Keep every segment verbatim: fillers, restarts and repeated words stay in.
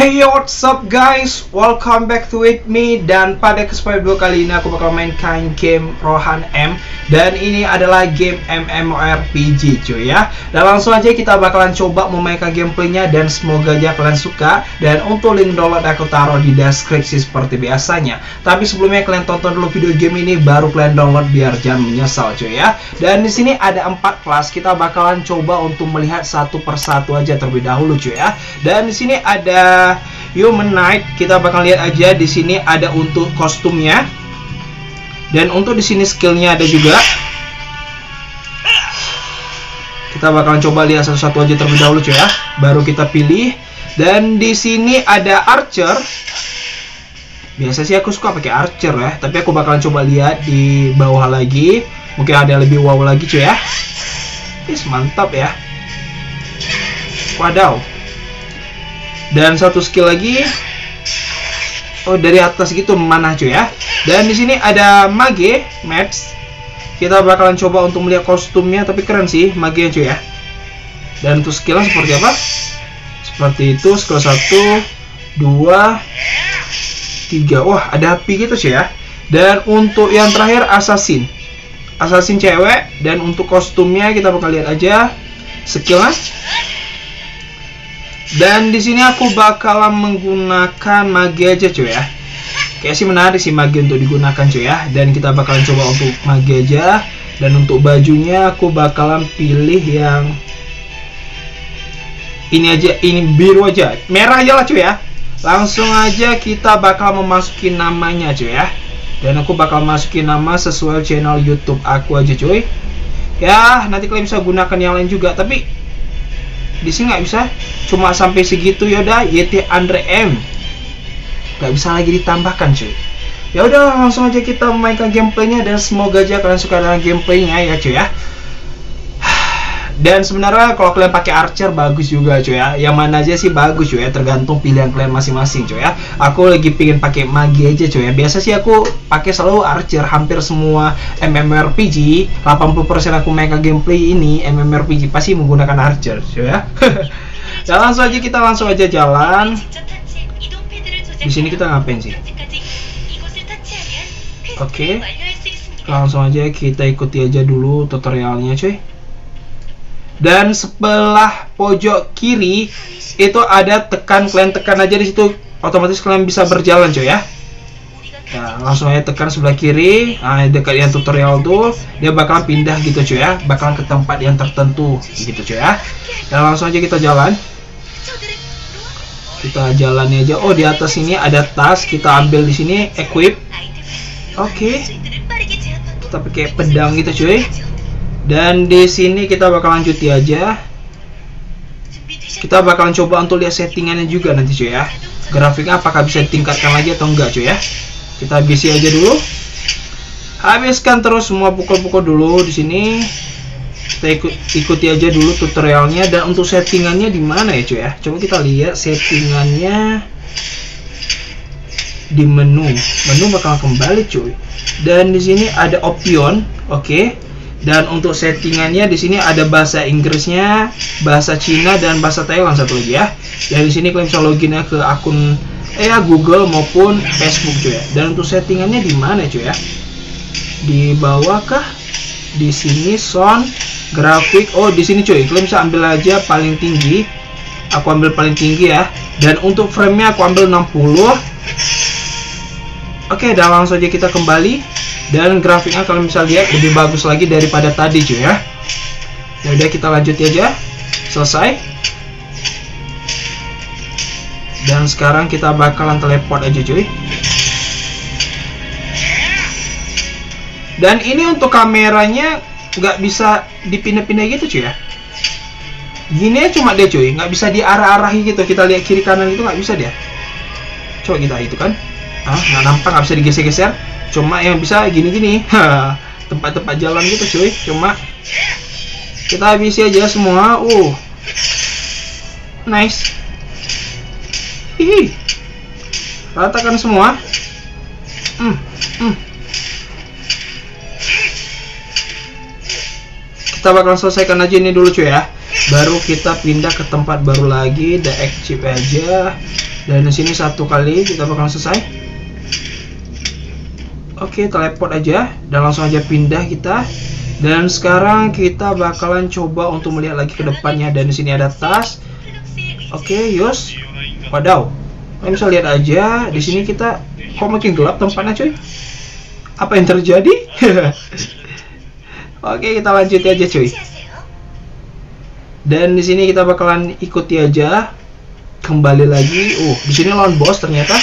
Hey yo, what's up guys, welcome back to with me. Dan pada kesempatan video kali ini aku bakal mainkan game Rohan M. Dan ini adalah game MMORPG cuy ya. Dan langsung aja kita bakalan coba memainkan gameplaynya. Dan semoga aja kalian suka. Dan untuk link download aku taruh di deskripsi seperti biasanya. Tapi sebelumnya kalian tonton dulu video game ini, baru kalian download biar jangan menyesal cuy ya. Dan di sini ada empat kelas, kita bakalan coba untuk melihat satu persatu aja terlebih dahulu cuy ya. Dan di sini ada Human Knight, kita bakal lihat aja di sini ada untuk kostumnya. Dan untuk di sini skillnya ada juga. Kita bakalan coba lihat satu-satu aja terlebih dahulu cuy ya, baru kita pilih. Dan di sini ada Archer. Biasa sih aku suka pakai Archer ya, tapi aku bakalan coba lihat di bawah lagi. Mungkin ada yang lebih wow lagi cuy ya. Is mantap ya. Wadaw. Dan satu skill lagi. Oh, dari atas gitu mana cuy ya. Dan di sini ada Mage, Max. Kita bakalan coba untuk melihat kostumnya, tapi keren sih Mage cuy ya. Dan untuk skillnya seperti apa? Seperti itu, skill satu, dua, tiga. Wah, ada api gitu cuy ya. Dan untuk yang terakhir Assassin. Assassin cewek. Dan untuk kostumnya kita bakal lihat aja skillnya. Dan di sini aku bakalan menggunakan Mage aja cuy ya. Kayak sih menarik sih Mage untuk digunakan cuy ya. Dan kita bakalan coba untuk Mage aja. Dan untuk bajunya aku bakalan pilih yang ini aja, ini biru aja, merah aja lah cuy ya. Langsung aja kita bakal memasuki namanya cuy ya. Dan aku bakal masukin nama sesuai channel YouTube aku aja cuy. Ya nanti kalian bisa gunakan yang lain juga, tapi di sini nggak bisa, cuma sampai segitu ya udah. Y T Andre M nggak bisa lagi ditambahkan cuy. Ya udah langsung aja kita memainkan gameplaynya, dan semoga aja kalian suka dengan gameplaynya ya cuy ya. Dan sebenarnya kalau kalian pakai Archer bagus juga cuy ya. Yang mana aja sih bagus cuy ya, tergantung pilihan kalian masing-masing cuy ya. Aku lagi pingin pakai Mage aja cuy ya. Biasa sih aku pakai selalu Archer hampir semua MMORPG. delapan puluh persen aku mainkan gameplay ini MMORPG pasti menggunakan Archer cuy ya. Dan langsung aja kita langsung aja jalan. Di sini kita ngapain sih? Oke. Langsung aja kita ikuti aja dulu tutorialnya cuy. Dan sebelah pojok kiri itu ada tekan, kalian tekan aja di situ, otomatis kalian bisa berjalan cuy ya. Nah, langsung aja tekan sebelah kiri. Nah, dekat yang tutorial tuh dia bakalan pindah gitu cuy ya, bakalan ke tempat yang tertentu gitu cuy ya. Dan langsung aja kita jalan. Kita jalannya aja. Oh, di atas ini ada tas, kita ambil di sini, equip. Oke. Kita pakai pedang gitu cuy. Dan di sini kita bakal lanjuti aja. Kita bakalan coba untuk lihat settingannya juga nanti cuy ya. Grafiknya apakah bisa ditingkatkan lagi atau enggak cuy ya. Kita habisi aja dulu. Habiskan terus semua, pukul-pukul dulu di sini. Kita ikut, ikuti aja dulu tutorialnya. Dan untuk settingannya di mana ya cuy ya. Coba kita lihat settingannya di menu. Menu bakal kembali cuy. Dan di sini ada option, oke. Okay. Dan untuk settingannya di sini ada bahasa Inggrisnya, bahasa Cina, dan bahasa Thailand satu lagi ya. Dan di sini kalian bisa loginnya ke akun eh ya Google maupun Facebook cuy ya. Dan untuk settingannya di mana cuy ya? Di bawah kah? Di sini sound, grafik. Oh, di sini cuy. Kalian bisa ambil aja paling tinggi. Aku ambil paling tinggi ya. Dan untuk frame-nya aku ambil enam puluh. Oke, dan langsung aja kita kembali. Dan grafiknya kalian bisa lihat lebih bagus lagi daripada tadi cuy ya. Ya udah kita lanjut aja. Selesai. Dan sekarang kita bakalan teleport aja cuy. Dan ini untuk kameranya nggak bisa dipindah-pindah gitu cuy ya. Gini ya cuma dia cuy, nggak bisa diarah-arahi gitu. Kita lihat kiri kanan itu nggak bisa dia. Coba kita itu kan. Ah, nggak nampak, nggak bisa digeser-geser. Cuma yang bisa gini-gini, tempat-tempat jalan gitu cuy. Cuma kita habisi aja semua. Uh, nice. Hihi, ratakan semua. Hmm, hmm. Kita bakal selesaikan aja ini dulu cuy ya. Baru kita pindah ke tempat baru lagi. Deactive aja. Dan di sini satu kali kita bakalan selesai. Oke, teleport aja dan langsung aja pindah kita. Dan sekarang kita bakalan coba untuk melihat lagi ke depannya. Dan di sini ada tas. Oke, yos. Wadaw. Kalian bisa lihat aja di sini kita kok makin gelap tempatnya, cuy. Apa yang terjadi? Oke, kita lanjut aja, cuy. Dan di sini kita bakalan ikuti aja. Kembali lagi. Oh, di sini lawan bos ternyata.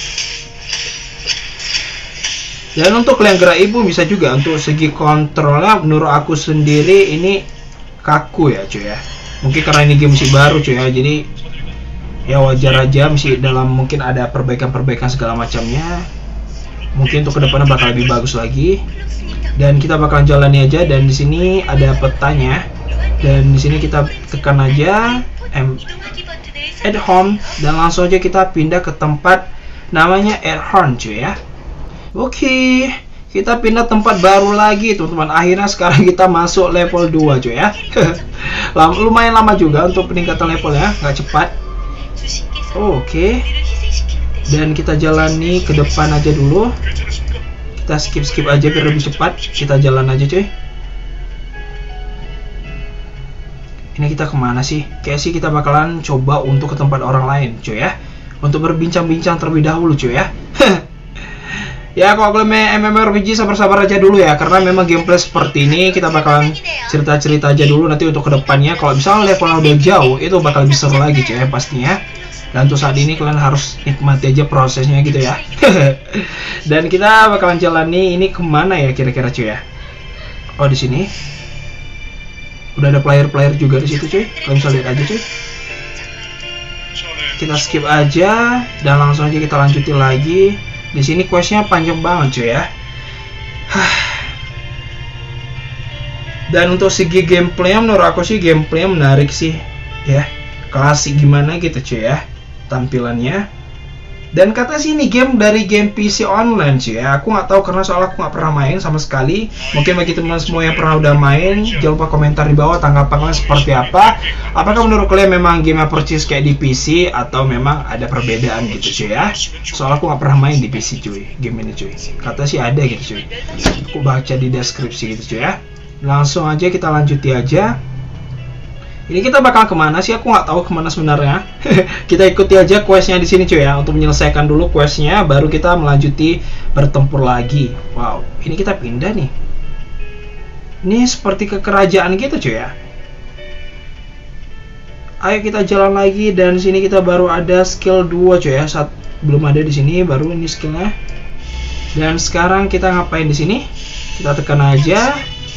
Dan untuk yang gerak ibu bisa juga. Untuk segi kontrolnya menurut aku sendiri ini kaku ya, cuy ya. Mungkin karena ini game masih baru, cuy ya. Jadi ya wajar aja, masih dalam mungkin ada perbaikan-perbaikan segala macamnya. Mungkin untuk kedepannya bakal lebih bagus lagi. Dan kita bakalan jalani aja. Dan di sini ada petanya. Dan di sini kita tekan aja M add home dan langsung aja kita pindah ke tempat namanya add home, cuy ya. Oke, kita pindah tempat baru lagi, teman-teman. Akhirnya sekarang kita masuk level dua, cuy ya. Lumayan lama juga untuk peningkatan level ya, nggak cepat. Oke. Dan kita jalani ke depan aja dulu. Kita skip-skip aja biar lebih cepat. Kita jalan aja, cuy. Ini kita kemana sih? Kayak sih kita bakalan coba untuk ke tempat orang lain, cuy ya. Untuk berbincang-bincang terlebih dahulu, cuy ya. Ya, kalau kalian MMORPG sabar-sabar aja dulu ya, karena memang gameplay seperti ini kita bakalan cerita-cerita aja dulu nanti untuk kedepannya. Kalau misalnya levelnya udah jauh, itu bakal lebih seru lagi, cuy ya, pastinya. Dan untuk saat ini kalian harus nikmati aja prosesnya gitu ya. Dan kita bakalan jalani ini kemana ya kira-kira, cuy ya? Oh, di sini. Udah ada player-player juga di situ, cuy. Kalian bisa lihat aja, cuy. Kita skip aja dan langsung aja kita lanjutin lagi. Di sini questnya panjang banget, cuy ya. Dan untuk segi gameplaynya menurut aku sih gameplaynya menarik sih, ya. Klasik gimana gitu, cuy ya. Tampilannya. Dan kata sih ini game dari game P C online, cuy ya. Aku nggak tahu karena soalnya aku nggak pernah main sama sekali. Mungkin bagi teman semua yang pernah udah main, jangan lupa komentar di bawah tanggapan kalian seperti apa. Apakah menurut kalian memang game purchase kayak di P C atau memang ada perbedaan gitu, cuy ya. Soalnya aku nggak pernah main di P C, cuy, game ini, cuy. Kata sih ada gitu, cuy. Aku baca di deskripsi gitu, cuy ya. Langsung aja kita lanjuti aja. Ini kita bakal kemana sih? Aku nggak tahu kemana sebenarnya. Kita ikuti aja questnya di sini, cuy ya. Untuk menyelesaikan dulu questnya, baru kita melanjuti bertempur lagi. Wow, ini kita pindah nih. Ini seperti ke kerajaan gitu, cuy ya. Ayo kita jalan lagi dan sini kita baru ada skill dua, cuy ya. Saat belum ada di sini, baru ini skillnya. Dan sekarang kita ngapain di sini? Kita tekan aja.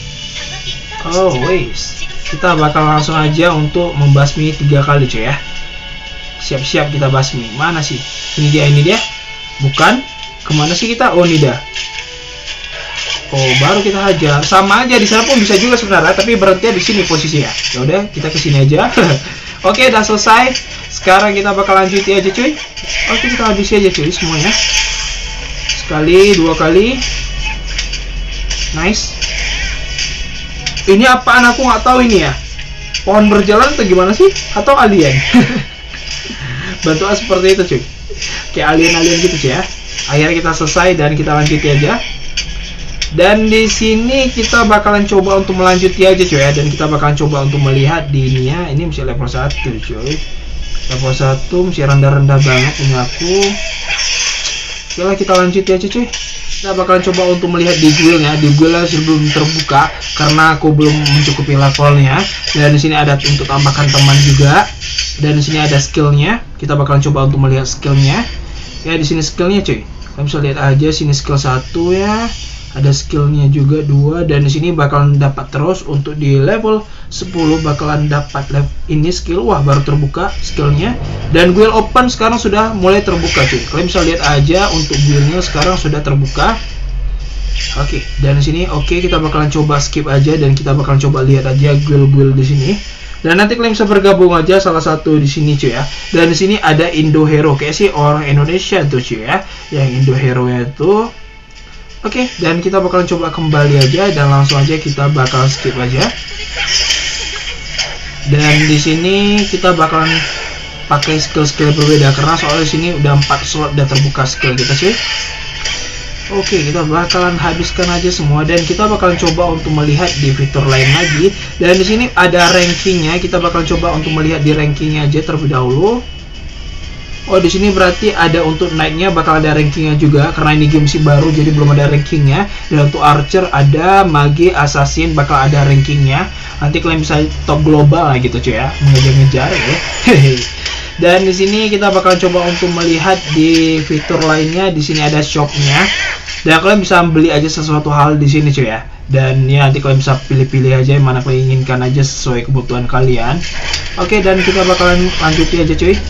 Oh, wait. Kita bakal langsung aja untuk membasmi tiga kali, cuy ya. Siap-siap kita basmi. Mana sih? Ini dia, ini dia. Bukan. Kemana sih kita? Oh, ini dah. Oh, baru kita hajar. Sama aja di sana pun bisa juga sebenarnya, tapi berhenti di sini posisinya. Ya udah, kita kesini aja. Oke, udah selesai. Sekarang kita bakal lanjuti aja, cuy. Oke, kita habisi aja, cuy, semuanya. Sekali, dua kali. Nice. Ini apaan, aku nggak tahu ini ya. Pohon berjalan atau gimana sih? Atau alien? Bentuknya seperti itu, cuy. Kayak alien-alien gitu, cuy ya. Akhirnya kita selesai dan kita lanjuti aja. Dan di sini kita bakalan coba untuk melanjuti aja, cuy ya. Dan kita bakalan coba untuk melihat di ini ya. Ini masih level satu, cuy. Level satu masih rendah-rendah banget punya aku. Oke lah, kita lanjuti aja, cuy. Kita bakalan coba untuk melihat di guildnya. Di guildnya sebelum terbuka karena aku belum mencukupi levelnya. Dan di sini ada untuk tambahkan teman juga. Dan di sini ada skillnya. Kita bakalan coba untuk melihat skillnya. Ya, di sini skillnya, cuy. Kalian bisa lihat aja sini skill satu ya. Ada skillnya juga dua. Dan di sini bakalan dapat terus untuk di level sepuluh bakalan dapat level ini skill. Wah, baru terbuka skillnya. Dan guild open sekarang sudah mulai terbuka, cuy. Kalian bisa lihat aja untuk guildnya sekarang sudah terbuka. Oke, okay. Dan di sini oke okay, kita bakalan coba skip aja dan kita bakalan coba lihat aja guild-guild di sini. Dan nanti kalian bisa bergabung aja salah satu di sini, cuy ya. Dan di sini ada Indo Hero, kayak sih orang Indonesia tuh, cuy ya. Yang Indo Hero itu. Oke, okay, dan kita bakalan coba kembali aja dan langsung aja kita bakal skip aja. Dan di sini kita bakalan pakai skill-skill berbeda, karena soalnya sini udah empat slot udah terbuka skill kita cuy. Oke, kita bakalan habiskan aja semua dan kita bakalan coba untuk melihat di fitur lain lagi. Dan di sini ada rankingnya, kita bakal coba untuk melihat di rankingnya aja terlebih dahulu. Oh, di sini berarti ada untuk knight-nya bakal ada rankingnya juga, karena ini game sih baru jadi belum ada rankingnya. Dan untuk archer ada, mage, assassin bakal ada rankingnya. Nanti kalian bisa top global lah gitu cuy ya, mengejar-ngejar ya. Dan di sini kita bakal coba untuk melihat di fitur lainnya. Di sini ada shopnya, dan kalian bisa beli aja sesuatu hal di sini cuy ya. Dan ya nanti kalian bisa pilih-pilih aja yang mana kalian inginkan aja sesuai kebutuhan kalian. Oke, dan kita bakalan lanjutin aja cuy.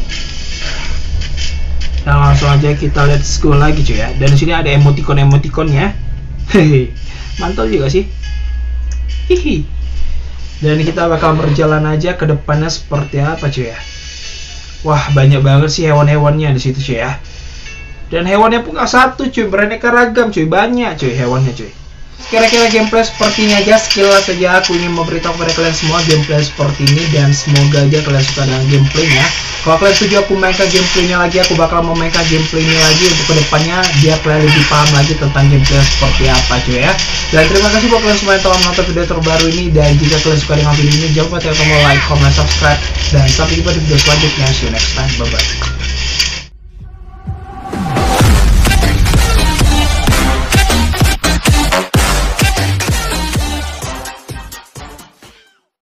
Dan langsung aja kita let's go lagi cuy ya. Dan di sini ada emoticon-emoticonnya. Hehe, mantap juga sih. Hihi. Dan kita bakal berjalan aja ke depannya seperti apa cuy ya. Wah, banyak banget sih hewan-hewannya di situ cuy ya. Dan hewannya pun gak satu cuy, beraneka ragam cuy, banyak cuy hewannya cuy. Kira-kira gameplay seperti ini aja, sekilas saja aku ingin memberitahu kepada kalian semua gameplay seperti ini, dan semoga aja kalian suka dengan gameplaynya. Kalau kalian setuju aku mainkan gameplaynya lagi, aku bakal memainkan gameplaynya lagi untuk kedepannya biar kalian lebih paham lagi tentang gameplay seperti apa cuy ya. Dan terima kasih buat kalian semua yang telah menonton video terbaru ini, dan jika kalian suka dengan video ini jangan lupa tekan tombol like, comment, subscribe, dan sampai jumpa di video selanjutnya. See you next time, bye bye.